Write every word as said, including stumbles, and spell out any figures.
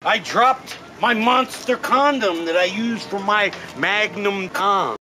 I dropped my monster condom that I use for my Magnum Kong.